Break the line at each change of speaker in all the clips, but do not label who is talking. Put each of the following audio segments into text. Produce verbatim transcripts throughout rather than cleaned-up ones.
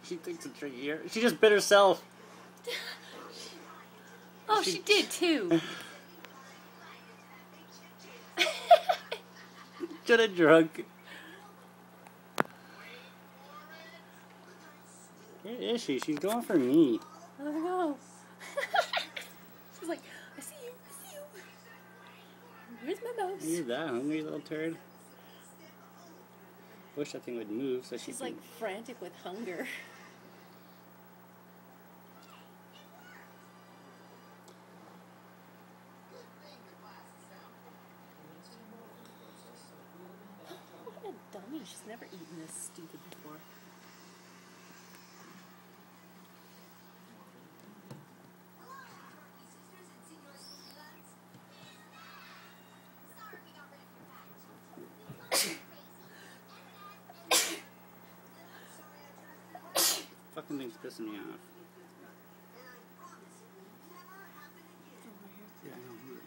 She thinks it's her ear. She just bit herself.
Oh, she, she did too.
Should have drunk. Where is she? She's going for me.
I don't know. She's like, I see you, I see you. Where's my mouse?
You're that hungry, little turd. Wish that thing would move so she
She's
can...
like frantic with hunger. What a dummy. She's never eaten this stupid before.
Fucking thing's pissing me off. Yeah, I know.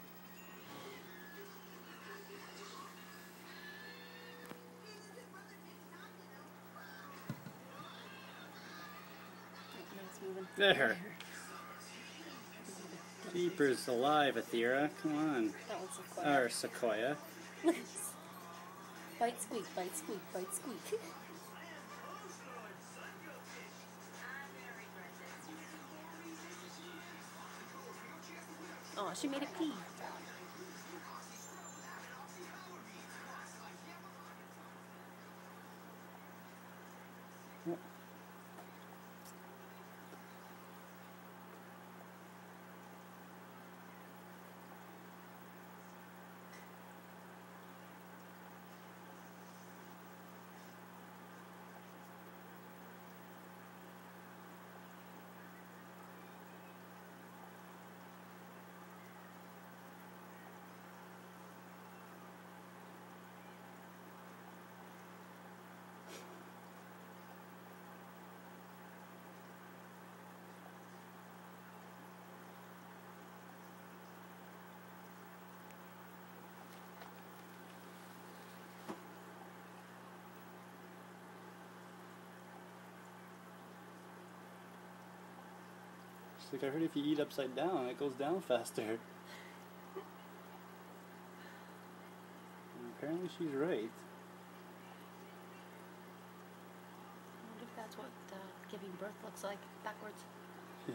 There. Jeepers alive, Athera. Come on.
That one's Sequoia.
Or Sequoia.
Bite squeak, bite squeak, bite squeak. Oh, she made a pee.
She's like, I heard if you eat upside down, it goes down faster. And apparently she's right.
I wonder if that's what uh, giving birth looks like backwards.
Yeah.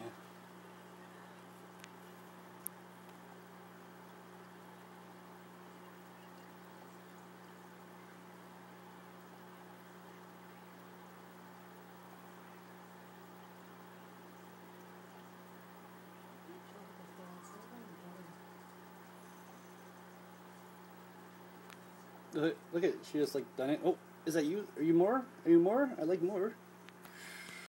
Look, look at it. She just like done it. Oh, is that you? Are you more? Are you more? I like more.